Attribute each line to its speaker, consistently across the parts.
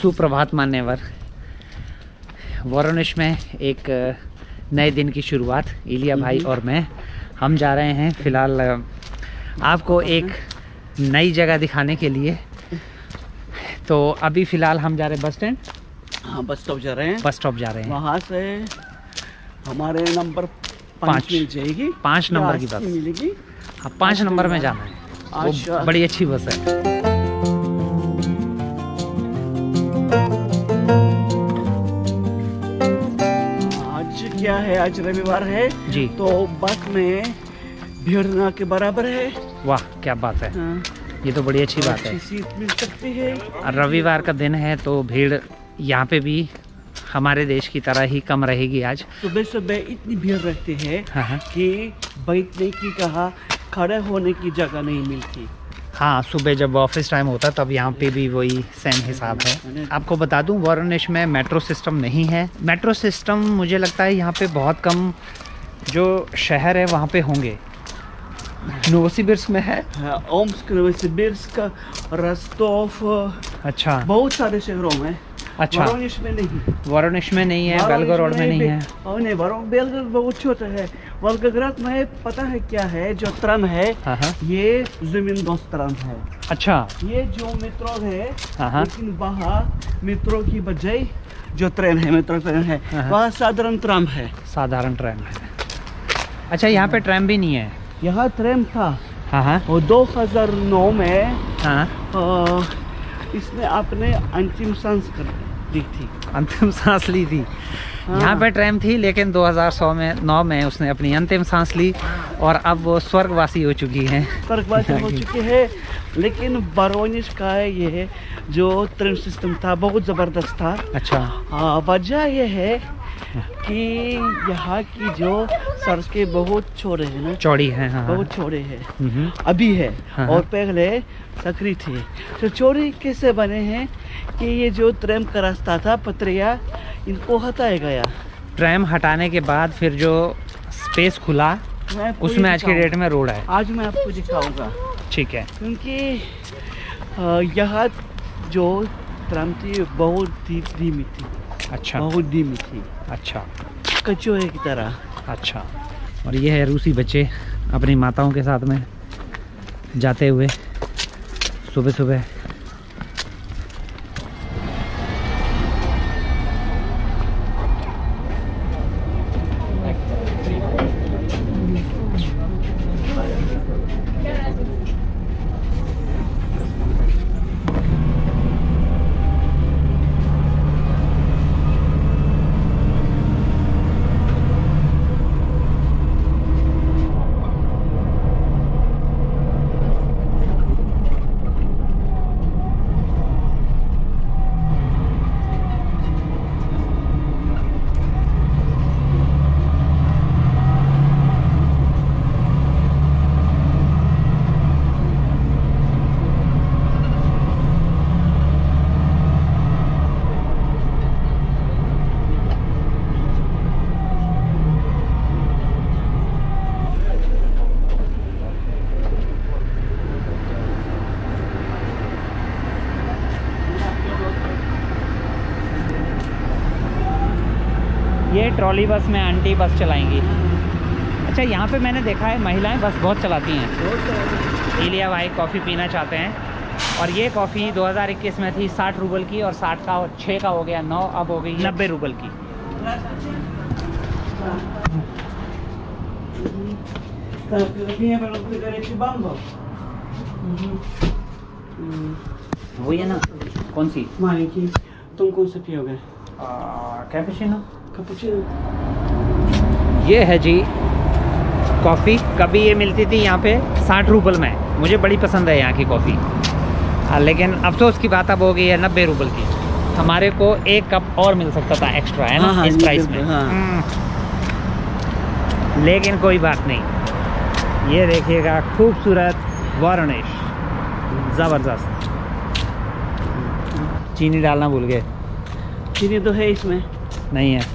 Speaker 1: सुप्रभात मान्यवर। वोरोनिश में एक नए दिन की शुरुआत, इलिया भाई और मैं हम जा रहे हैं फ़िलहाल आपको एक नई जगह दिखाने के लिए। तो अभी फ़िलहाल हम जा रहे हैं बस स्टैंड।
Speaker 2: हाँ, बस स्टॉप जा रहे हैं।
Speaker 1: बस स्टॉप जा रहे हैं।
Speaker 2: वहाँ से हमारे नंबर 5 मिल जाएगी।
Speaker 1: 5 नंबर की बस
Speaker 2: मिलेगी।
Speaker 1: हाँ, 5 नंबर में जाना है। वो बड़ी अच्छी बस है।
Speaker 2: क्या है, आज रविवार है
Speaker 1: जी,
Speaker 2: तो बस में भीड़ ना के बराबर है।
Speaker 1: वाह क्या बात है।
Speaker 2: हाँ,
Speaker 1: ये तो बड़ी अच्छी बात है।
Speaker 2: सीट मिल सकती है।
Speaker 1: और रविवार का दिन है तो भीड़ यहाँ पे भी हमारे देश की तरह ही कम रहेगी आज।
Speaker 2: सुबह सुबह इतनी भीड़ रहती है
Speaker 1: हाँ।
Speaker 2: कि बैठने की कहा खड़े होने की जगह नहीं मिलती।
Speaker 1: हाँ, सुबह जब ऑफिस टाइम होता है तब यहाँ पे भी वही सेम हिसाब है। आपको बता दूं वोरोनिश में मेट्रो सिस्टम नहीं है। मेट्रो सिस्टम मुझे लगता है यहाँ पे बहुत कम जो शहर है वहाँ पे होंगे। नोवोसिबिर्स्क में है,
Speaker 2: ओम्स्क, नोवोसिबिर्स्क, रोस्टोव,
Speaker 1: अच्छा
Speaker 2: बहुत सारे शहरों में।
Speaker 1: अच्छा,
Speaker 2: वोरोनिश में नहीं।
Speaker 1: वोरोनिश में नहीं है, बेलगोरोड में नहीं है।
Speaker 2: नहीं, बेलगोरोड बहुत छोटा है। वोल्गोग्राद में पता है क्या है, जो ट्राम है ये जमीन दोस्त ट्राम है। अच्छा, ये जो मेट्रो है लेकिन वहाँ मेट्रो की बजाय जो ट्रेन है, मेट्रो ट्रेन है, वहाँ साधारण ट्राम है। साधारण ट्रेन है।
Speaker 1: अच्छा, यहाँ पे ट्रैम भी नहीं है।
Speaker 2: यहाँ ट्रेन था।
Speaker 1: हाँ,
Speaker 2: और 2009 में इसने अपने अंतिम सांस ली थी।
Speaker 1: अंतिम सांस ली थी। यहाँ पे ट्रेन थी लेकिन 2009 में उसने अपनी अंतिम सांस ली और अब वो स्वर्गवासी हो चुकी है।
Speaker 2: स्वर्गवासी हो चुकी है। लेकिन वोरोनिश का ये जो ट्रेन सिस्टम था बहुत ज़बरदस्त था।
Speaker 1: अच्छा,
Speaker 2: वजह ये है कि यहाँ की जो सड़कें बहुत चौड़े हैं ना,
Speaker 1: चौड़ी है।
Speaker 2: बहुत चौड़े हैं अभी है। और पहले सकरी थे। तो चौड़ी कैसे बने हैं कि ये जो ट्रेन का रास्ता था, पटरिया, इनको हटाया गया।
Speaker 1: ट्रैम हटाने के बाद फिर जो स्पेस खुला उसमें आज के डेट में रोड है।
Speaker 2: आज मैं आपको दिखाऊंगा।
Speaker 1: ठीक है।
Speaker 2: क्योंकि यहाँ जो ट्रैम थी बहुत धीमी थी।
Speaker 1: अच्छा,
Speaker 2: बहुत धीमी थी।
Speaker 1: अच्छा,
Speaker 2: कचौए की तरह।
Speaker 1: अच्छा, और ये है रूसी बच्चे अपनी माताओं के साथ में जाते हुए सुबह सुबह। ये ट्रॉली बस में आंटी बस चलाएंगी। अच्छा, यहाँ पे मैंने देखा है महिलाएं बस बहुत चलाती हैं। इलिया भाई कॉफ़ी पीना चाहते हैं और ये कॉफ़ी 2021 में थी 60 रूबल की और 60 का 6 का हो गया 9, अब हो गई 90 रूबल की। वो ये ना कौन सी
Speaker 2: मालिकी, तुम कौन सा पियोगे?
Speaker 1: कैपुचिनो।
Speaker 2: कैपुचिनो।
Speaker 1: ये है जी कॉफ़ी। कभी ये मिलती थी यहाँ पे 60 रूबल में। मुझे बड़ी पसंद है यहाँ की कॉफ़ी। लेकिन अफसोस की बात अब हो गई है 90 रूबल की। हमारे को एक कप और मिल सकता था एक्स्ट्रा, है ना, इस प्राइस में। लेकिन कोई बात नहीं। ये देखिएगा खूबसूरत वोरोनिश, ज़बरदस्त। चीनी डालना भूल गए।
Speaker 2: चीनी तो है इसमें?
Speaker 1: नहीं है।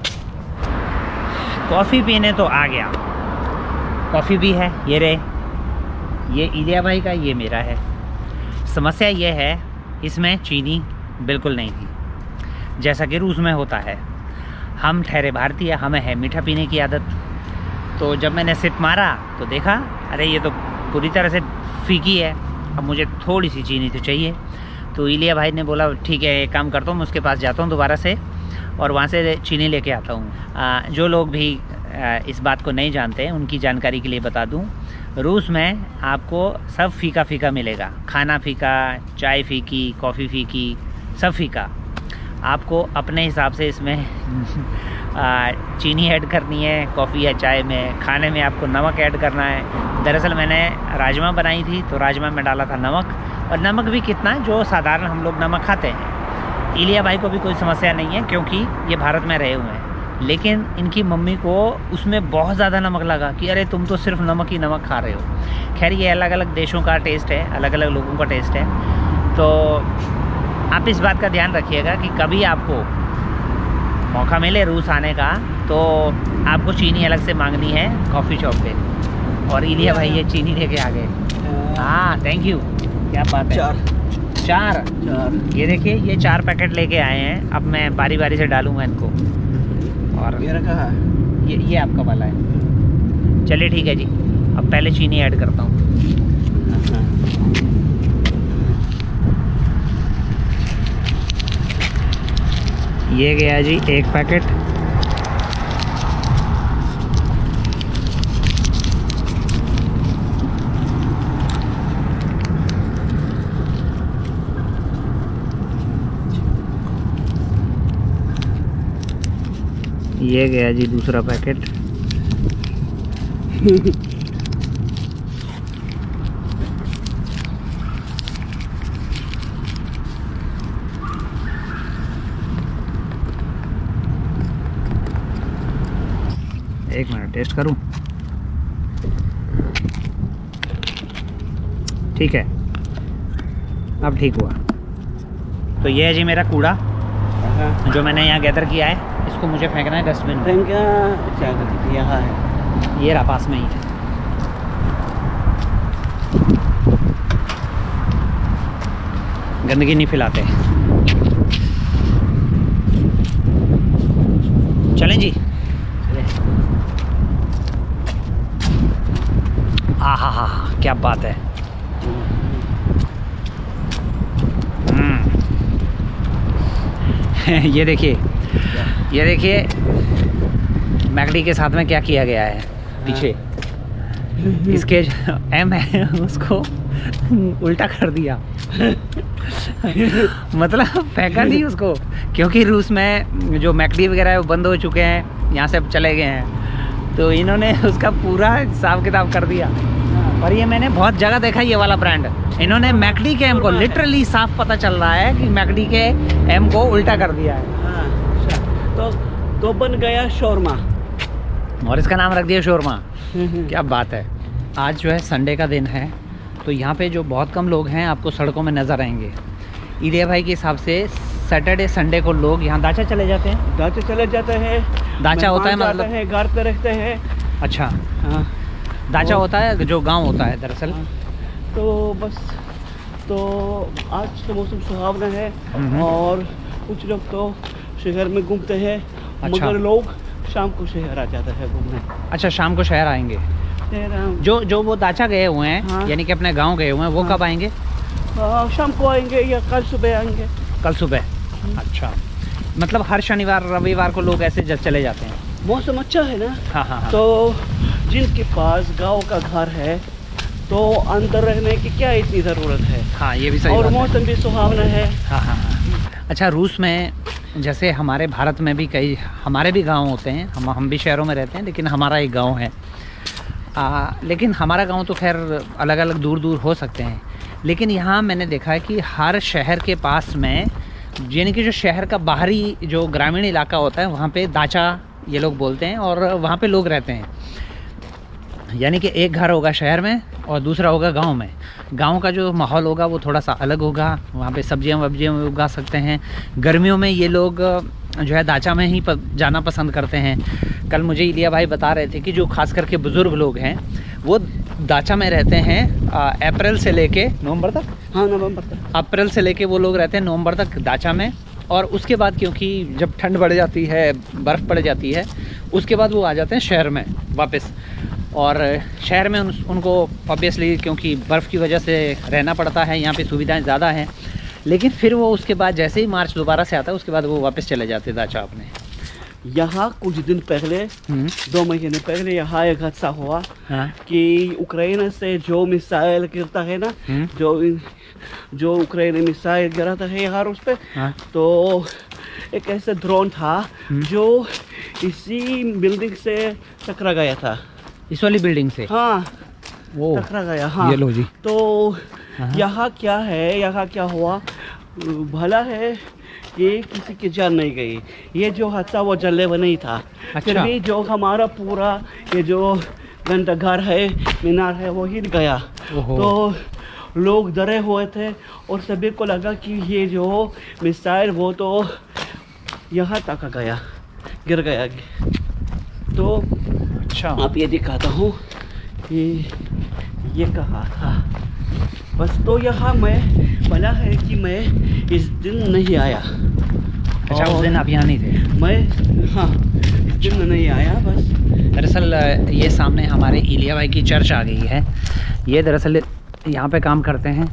Speaker 1: कॉफ़ी पीने तो आ गया। कॉफ़ी भी है, ये रे, ये इलिया भाई का, ये मेरा है। समस्या ये है इसमें चीनी बिल्कुल नहीं थी, जैसा कि रूस में होता है। हम ठहरे भारतीय, हमें है मीठा पीने की आदत। तो जब मैंने सिप मारा तो देखा अरे ये तो पूरी तरह से फीकी है, अब मुझे थोड़ी सी चीनी तो चाहिए। तो इलिया भाई ने बोला ठीक है एक काम करता हूँ, मैं उसके पास जाता हूँ दोबारा से और वहाँ से चीनी लेके आता हूँ। जो लोग भी इस बात को नहीं जानते हैं उनकी जानकारी के लिए बता दूँ, रूस में आपको सब फीका फीका मिलेगा। खाना फीका, चाय फीकी, कॉफ़ी फीकी, सब फीका। आपको अपने हिसाब से इसमें चीनी ऐड करनी है कॉफ़ी या चाय में। खाने में आपको नमक ऐड करना है। दरअसल मैंने राजमा बनाई थी तो राजमा में डाला था नमक, और नमक भी कितना जो साधारण हम लोग नमक खाते हैं। इलिया भाई को भी कोई समस्या नहीं है क्योंकि ये भारत में रहे हुए हैं, लेकिन इनकी मम्मी को उसमें बहुत ज़्यादा नमक लगा कि अरे तुम तो सिर्फ नमक ही नमक खा रहे हो। खैर ये अलग अलग देशों का टेस्ट है, अलग अलग लोगों का टेस्ट है। तो आप इस बात का ध्यान रखिएगा कि कभी आपको मौका मिले रूस आने का तो आपको चीनी अलग से मांगनी है कॉफ़ी शॉप पे। और इलिया भाई ये चीनी लेके आ गए। हाँ थैंक यू, क्या बात है। चार ये देखिए ये 4 पैकेट लेके आए हैं। अब मैं बारी बारी से डालूंगा इनको। और
Speaker 2: ये रखा है,
Speaker 1: ये आपका वाला है। चलिए ठीक है जी, अब पहले चीनी ऐड करता हूँ। ये गया जी 1 पैकेट। ये गया जी दूसरा पैकेट। एक मिनट टेस्ट करूं। ठीक है, अब ठीक हुआ। तो ये है जी मेरा कूड़ा जो मैंने यहाँ गैदर किया है। इसको मुझे फेंकना है डस्टबिन में।
Speaker 2: यहाँ है,
Speaker 1: ये रहा पास में ही है। गंदगी नहीं फैलाते। चलें जी। आहा क्या बात है। ये देखिए मैकडी के साथ में क्या किया गया है पीछे। इसके जो एम है उसको उल्टा कर दिया। मतलब फेंका नहीं उसको, क्योंकि रूस में जो मैकडी वगैरह है वो बंद हो चुके हैं, यहाँ से चले गए हैं। तो इन्होंने उसका पूरा हिसाब किताब कर दिया। और ये मैंने बहुत जगह देखा ये वाला ब्रांड। इन्होंने मैकडी के एम को लिटरली साफ पता चल रहा है कि मैकडी के एम को उल्टा कर दिया है।
Speaker 2: तो बन गया शोरमा,
Speaker 1: और इसका नाम रख दिया शोरमा। क्या बात है। आज जो है संडे का दिन है, तो यहाँ पे जो बहुत कम लोग हैं आपको सड़कों में नज़र आएंगे। इलिया भाई के हिसाब से सैटरडे संडे को लोग यहाँ दाचा चले जाते हैं।
Speaker 2: दाचा चले जाते हैं।
Speaker 1: दाचा होता है मतलब
Speaker 2: है, घर पे रहते हैं।
Speaker 1: अच्छा हाँ, दाचा होता है जो गांव होता है दरअसल।
Speaker 2: तो बस तो आज तो मौसम सुहावना है और कुछ लोग तो शहर में घूमते हैं।
Speaker 1: अच्छा।
Speaker 2: मगर लोग शाम को शहर आ जाते हैं घूमने।
Speaker 1: अच्छा शाम को शहर आएंगे। जो वो दाचा गए हुए हैं,
Speaker 2: हाँ।
Speaker 1: यानी कि अपने गांव गए हुए हैं, वो
Speaker 2: हाँ।
Speaker 1: कब आएंगे?
Speaker 2: शाम को आएंगे या कल सुबह आएंगे।
Speaker 1: कल सुबह। अच्छा, मतलब हर शनिवार रविवार को लोग ऐसे चले जाते हैं।
Speaker 2: मौसम अच्छा है ना।
Speaker 1: हाँ।
Speaker 2: तो जिनके पास गांव का घर है तो अंदर रहने की क्या इतनी ज़रूरत है।
Speaker 1: हाँ ये भी सही
Speaker 2: और
Speaker 1: बात है।
Speaker 2: मौसम भी सुहावना है।
Speaker 1: हाँ। अच्छा रूस में जैसे हमारे भारत में भी कई हमारे भी गांव होते हैं। हम भी शहरों में रहते हैं, लेकिन हमारा एक गांव है। लेकिन हमारा गांव तो खैर अलग अलग दूर दूर हो सकते हैं, लेकिन यहाँ मैंने देखा है कि हर शहर के पास में, यानी कि जो शहर का बाहरी जो ग्रामीण इलाका होता है वहाँ पे दाचा ये लोग बोलते हैं, और वहाँ पे लोग रहते हैं। यानी कि एक घर होगा शहर में और दूसरा होगा गांव में। गांव का जो माहौल होगा वो थोड़ा सा अलग होगा। वहाँ पे सब्जियां उगा सकते हैं। गर्मियों में ये लोग जो है दाचा में ही जाना पसंद करते हैं। कल मुझे इलिया भाई बता रहे थे कि जो खास करके बुज़ुर्ग लोग हैं वो दाचा में रहते हैं अप्रैल से लेके नवंबर तक।
Speaker 2: हाँ, नवंबर तक।
Speaker 1: अप्रैल से लेके वो लोग रहते हैं नवंबर तक दाचा में, और उसके बाद क्योंकि जब ठंड बढ़ जाती है, बर्फ़ पड़ जाती है, उसके बाद वो आ जाते हैं शहर में वापस। और शहर में उनको ऑब्वियसली क्योंकि बर्फ़ की वजह से रहना पड़ता है, यहाँ पे सुविधाएं ज़्यादा हैं। लेकिन फिर वो उसके बाद जैसे ही मार्च दोबारा से आता है, उसके बाद वो वापस चले जाते हैं दाचा अपने।
Speaker 2: यहाँ कुछ दिन पहले 2 महीने पहले यहाँ एक हादसा हुआ कि उक्रेन से जो मिसाइल गिरता है ना, जो उक्रेन मिसाइल गिराता है यहाँ उस पे, तो एक ऐसा ड्रोन था जो इसी बिल्डिंग से टकरा गया था।
Speaker 1: इस वाली बिल्डिंग से? हाँ,
Speaker 2: वो टकरा गया। हाँ, ये लो जी। तो यहाँ क्या है, यहाँ क्या हुआ, भला है ये किसी की जान नहीं गई। ये जो हादसा वो जलने नहीं था। अच्छा। फिर भी जो हमारा पूरा ये जो घंटाघर है, मीनार है, वो हिल गया। तो लोग डरे हुए थे और सभी को लगा कि ये जो मिसाइल वो तो यहाँ तक गया, गिर गया। तो अच्छा, आप ये दिखाता हूँ कि ये कहा था। बस तो यहाँ मैं भला है कि मैं इस दिन नहीं आया।
Speaker 1: अच्छा, उस दिन आप यहाँ नहीं थे?
Speaker 2: मैं, हाँ, इस दिन नहीं आया। बस
Speaker 1: दरअसल ये सामने हमारे इलिया भाई की चर्च आ गई है। ये दरअसल यहाँ पे काम करते हैं।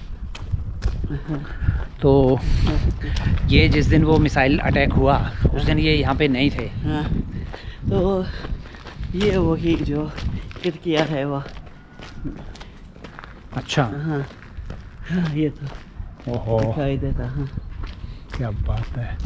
Speaker 1: तो ये जिस दिन वो मिसाइल अटैक हुआ उस दिन ये यहाँ पे नहीं थे।
Speaker 2: हाँ, तो ये वही जो खिड़कियाँ है वो।
Speaker 1: अच्छा।
Speaker 2: हाँ, हाँ, ये तो
Speaker 1: ओहो
Speaker 2: दिखाई देता। हाँ,
Speaker 1: क्या बात है।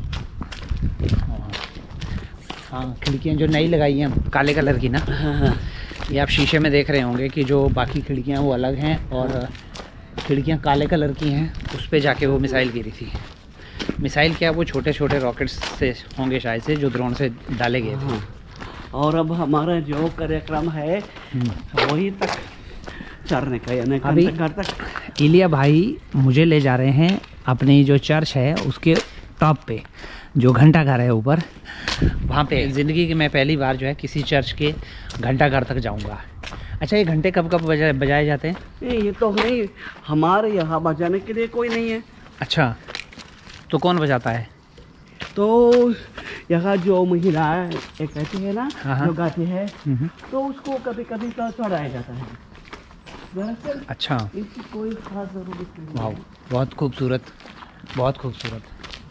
Speaker 1: हाँ, खिड़कियाँ जो नई लगाई हैं काले कलर की ना।
Speaker 2: हाँ, हाँ।
Speaker 1: ये आप शीशे में देख रहे होंगे कि जो बाकी खिड़कियाँ वो अलग हैं और खिड़कियाँ काले कलर की हैं। उस पे जाके वो मिसाइल गिरी थी। मिसाइल क्या, वो छोटे छोटे रॉकेट्स से होंगे शायद से, जो ड्रोन से डाले गए थे।
Speaker 2: हाँ। और अब हमारा जो कार्यक्रम है वही तक चढ़ने का, यानी
Speaker 1: अभी
Speaker 2: तक
Speaker 1: इलिया भाई मुझे ले जा रहे हैं अपनी जो चर्च है उसके टॉप पे, जो घंटा घर है ऊपर, वहाँ पे। ज़िंदगी की मैं पहली बार जो है किसी चर्च के घंटा घर तक जाऊँगा। अच्छा, ये घंटे कब कब बजाए जाते हैं?
Speaker 2: नहीं, ये तो नहीं, हमारे यहाँ बजाने के लिए कोई नहीं है।
Speaker 1: अच्छा, तो कौन बजाता है?
Speaker 2: तो यहाँ जो महिला एक कहती है ना, जो गाती है, तो उसको कभी कभी तो चढ़ाया जाता है।
Speaker 1: अच्छा,
Speaker 2: इसकी कोई खास जरूरत नहीं।
Speaker 1: वाह, बहुत खूबसूरत, बहुत खूबसूरत।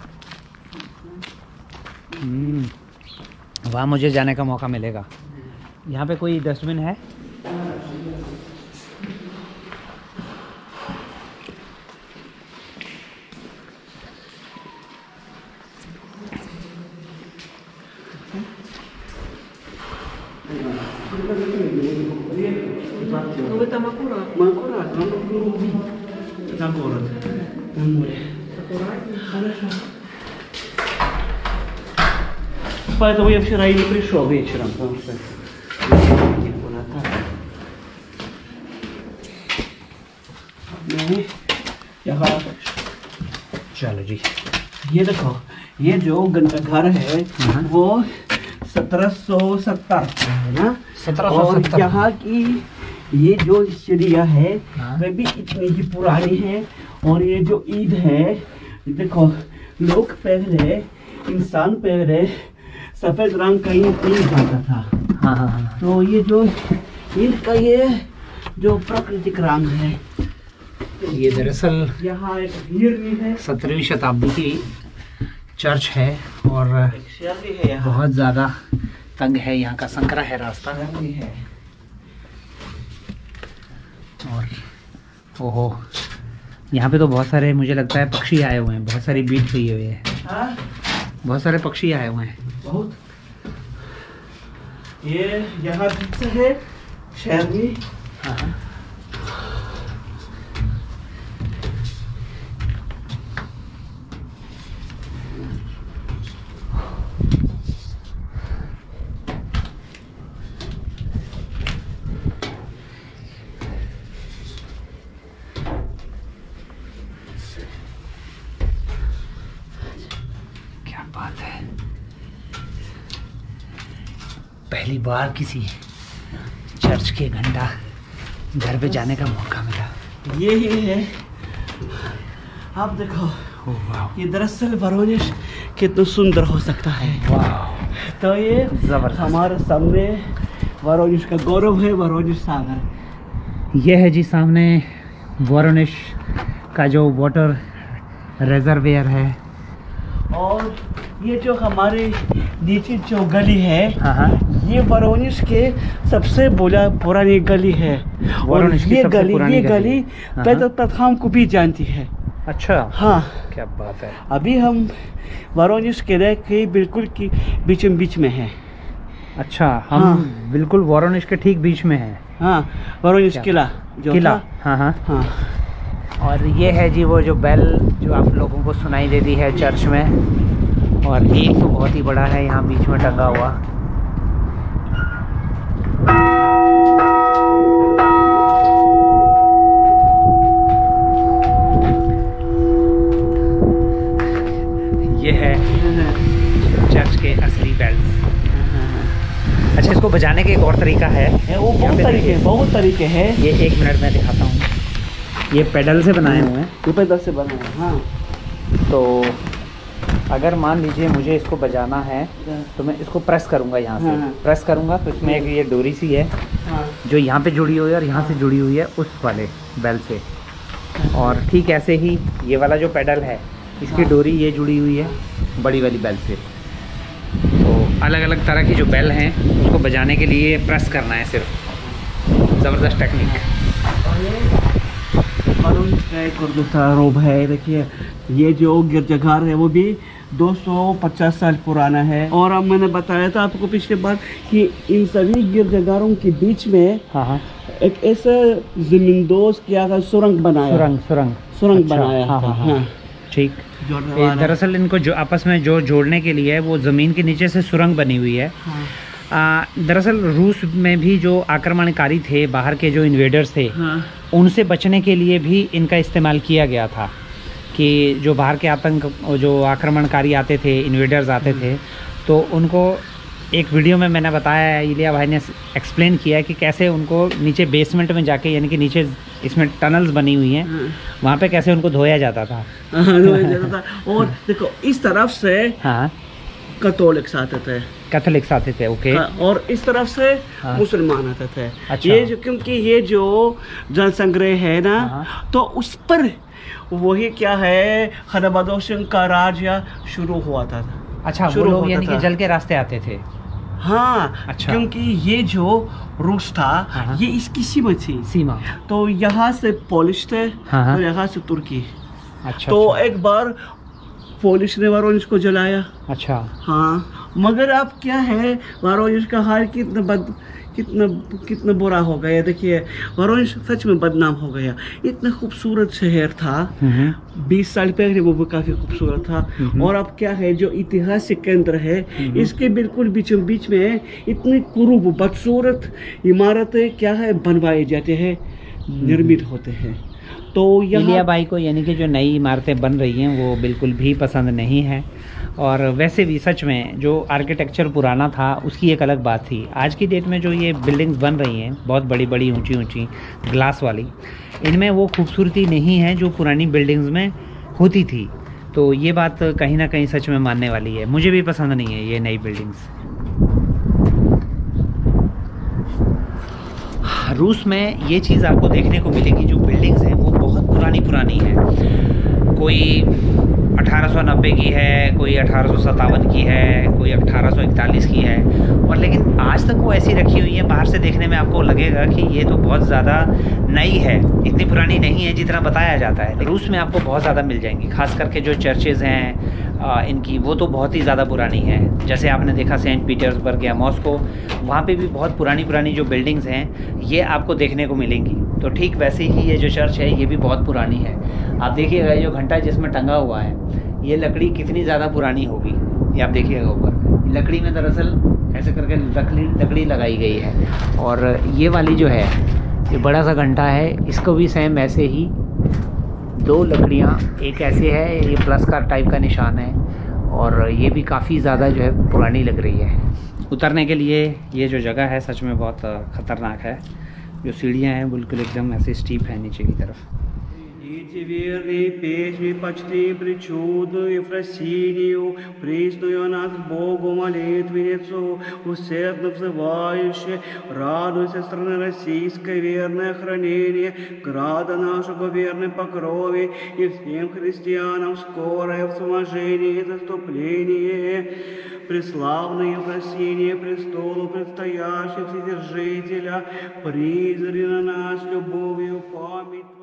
Speaker 1: वहाँ मुझे जाने का मौका मिलेगा। यहाँ पे कोई डस्टबिन है?
Speaker 2: Вы там аккуратно. Мы аккуратно, но на город, на море. Аккуратнее. Хорошо. Поэтому я вчера и не пришел вечером, потому что यहाँ
Speaker 1: चलो जी,
Speaker 2: ये देखो, ये जो घंटाघर है वो 1770 है ना।
Speaker 1: 1770।
Speaker 2: और यहाँ की ये जो चिड़िया है वे भी इतनी ही पुरानी है। और ये जो ईद है, देखो, लोग पहले, इंसान पहले सफेद रंग का ईद जाता था।
Speaker 1: हाँ हाँ हाँ।
Speaker 2: तो ये जो ईद का ये जो प्राकृतिक रंग है,
Speaker 1: ये दरअसल
Speaker 2: यहाँ एक हीर भी है।
Speaker 1: 17वीं शताब्दी की चर्च है और
Speaker 2: है,
Speaker 1: बहुत ज़्यादा तंग है, यहाँ का संकरा है रास्ता
Speaker 2: है।
Speaker 1: और ओहो, यहाँ पे तो बहुत सारे, मुझे लगता है पक्षी आए हुए हैं, बहुत सारी बीट हुई हुई है। बहुत सारे पक्षी आए हुए हैं।
Speaker 2: बहुत। ये यहाँ से है शहर में।
Speaker 1: हाँ। बात है, पहली बार किसी चर्च के घंटा घर पे जाने का मौका मिला।
Speaker 2: ये ही है, आप देखो ये दरअसल वोरोनिश कितना सुंदर हो सकता है। तो ये हमारे सामने वोरोनिश का गौरव है, वोरोनिश सागर।
Speaker 1: ये है जी सामने वोरोनिश का जो वाटर रिजर्वेयर है।
Speaker 2: और ये जो हमारे नीचे जो गली है, ये वोरोनिश के सबसे पुरानी गली है। और ये गली पेट्रोल को भी जानती है।
Speaker 1: अच्छा,
Speaker 2: हाँ,
Speaker 1: क्या बात है।
Speaker 2: अभी हम वोरोनिश किले के बिल्कुल की बीच में हैं।
Speaker 1: अच्छा, हम बिल्कुल वोरोनिश के ठीक बीच में हैं।
Speaker 2: हाँ, वोरोनिश किला जो
Speaker 1: किला। हाँ। और ये है जी वो जो बेल जो आप लोगों को सुनाई देती है चर्च में। और एक तो बहुत ही बड़ा है यहाँ बीच में टंगा हुआ। ये है चर्च के असली बेल्स। अच्छा, इसको बजाने का एक और तरीका है।
Speaker 2: वो बहुत तरीके हैं।
Speaker 1: ये 1 मिनट में दिखाता हूँ। ये पेडल से बनाए हुए हैं।
Speaker 2: ये पेडल से बनाए हैं। हाँ।
Speaker 1: तो अगर मान लीजिए मुझे इसको बजाना है तो मैं इसको प्रेस करूँगा, यहाँ से प्रेस करूँगा तो इसमें एक ये डोरी सी है जो यहाँ पे जुड़ी हुई है और यहाँ से जुड़ी हुई है उस वाले बेल से। और ठीक ऐसे ही ये वाला जो पेडल है इसकी डोरी ये जुड़ी हुई है बड़ी वाली बेल से। तो अलग अलग तरह की जो बेल हैं उसको बजाने के लिए प्रेस करना है सिर्फ। ज़बरदस्त टेक्निक।
Speaker 2: एक और दूसरा रूप है, देखिए ये जो गिरजाघर है वो भी 250 साल पुराना है। और अब मैंने बताया था आपको पिछले बार कि इन सभी गिरजाघरों के बीच में एक ऐसा जमींदोज किया गया सुरंग बनाया। सुरंग बनाया।
Speaker 1: ठीक। दरअसल इनको जो आपस में जो जोड़ने के लिए वो ज़मीन के नीचे से सुरंग बनी हुई है। दरअसल रूस में भी जो आक्रमणकारी थे, बाहर के जो इन्वेडर्स थे, उनसे बचने के लिए भी इनका इस्तेमाल किया गया था कि जो बाहर के जो आक्रमणकारी आते थे, इन्वेडर्स आते थे, तो उनको एक वीडियो में मैंने बताया है, इलिया भाई ने एक्सप्लेन किया है कि कैसे उनको नीचे बेसमेंट में जाके, यानी कि नीचे इसमें टनल्स बनी हुई हैं, वहाँ पे कैसे उनको धोया जाता था।
Speaker 2: और देखो इस तरफ से कैथोलिक्स आते थे, ओके। और इस तरफ से मुसलमान आते थे। अच्छा। ये जो क्योंकि ये जो जनसंग्रह है ना, तो उस पर वही क्या है खनाबदोशन का राज्य शुरू हुआ था।
Speaker 1: अच्छा, वो लोग यानी कि जल के रास्ते आते थे।
Speaker 2: हाँ। अच्छा। क्योंकि ये जो रूस था ये इसकी सीमा। तो यहाँ से पोलिश थे और यहाँ से तुर्की। अच्छा। तो एक बार पोलिश ने वोरोनिश को जलाया। अच्छा। हाँ, मगर अब क्या है वोरोनिश का हाल कितना बुरा हो गया। देखिए वोरोनिश सच में बदनाम हो गया। इतना खूबसूरत शहर था, 20 साल पहले वो भी काफी खूबसूरत था। और अब क्या है जो ऐतिहासिक केंद्र है इसके बिल्कुल बीचों बीच में इतनी कुरूब बदसूरत इमारतें क्या है बनवाए जाते हैं, निर्मित होते हैं। तो
Speaker 1: इलिया भाई को यानी कि जो नई इमारतें बन रही हैं वो बिल्कुल भी पसंद नहीं है। और वैसे भी सच में जो आर्किटेक्चर पुराना था उसकी एक अलग बात थी। आज की डेट में जो ये बिल्डिंग्स बन रही हैं बहुत बड़ी बड़ी ऊंची ग्लास वाली, इनमें वो खूबसूरती नहीं है जो पुरानी बिल्डिंग्स में होती थी। तो ये बात कहीं ना कहीं सच में मानने वाली है। मुझे भी पसंद नहीं है ये नई बिल्डिंग्स। रूस में ये चीज़ आपको देखने को मिलेगी, जो बिल्डिंग्स हैं वो बहुत पुरानी है। कोई 1890 की है, कोई 1857 की है, कोई 1841 की है। और लेकिन आज तक वो ऐसी रखी हुई है, बाहर से देखने में आपको लगेगा कि ये तो बहुत ज़्यादा नई है, इतनी पुरानी नहीं है जितना बताया जाता है। रूस में आपको बहुत ज़्यादा मिल जाएंगी, खास करके जो चर्चेज़ हैं इनकी, वो तो बहुत ही ज़्यादा पुरानी है। जैसे आपने देखा सेंट पीटर्सबर्ग या मॉस्को, वहाँ पे भी बहुत पुरानी जो बिल्डिंग्स हैं ये आपको देखने को मिलेंगी। तो ठीक वैसे ही ये जो चर्च है ये भी बहुत पुरानी है। आप देखिएगा जो घंटा जिसमें टंगा हुआ है ये लकड़ी कितनी ज़्यादा पुरानी होगी, ये आप देखिएगा ऊपर लकड़ी में दरअसल ऐसे करके लकड़ी लगाई गई है। और ये वाली जो है ये बड़ा सा घंटा है, इसको भी सेम ऐसे ही 2 लकड़ियाँ, एक ऐसे है, ये प्लस का टाइप का निशान है। और ये भी काफ़ी ज़्यादा जो है पुरानी लग रही है। उतरने के लिए ये जो जगह है सच में बहुत ख़तरनाक है। जो सीढ़ियाँ हैं बिल्कुल एकदम ऐसे स्टीप है नीचे की तरफ।
Speaker 2: Идите верные песни, почти причуду Ефросинию, присную нас Богу молитвенницу, усердно взывающие, радуйся, страны российской, верное хранение, града нашего верной покрови, и всем христианам скорое вспоможение и заступление. Преславное Ефросиние, престолу предстоящих Вседержителя, призри на нас любовью память.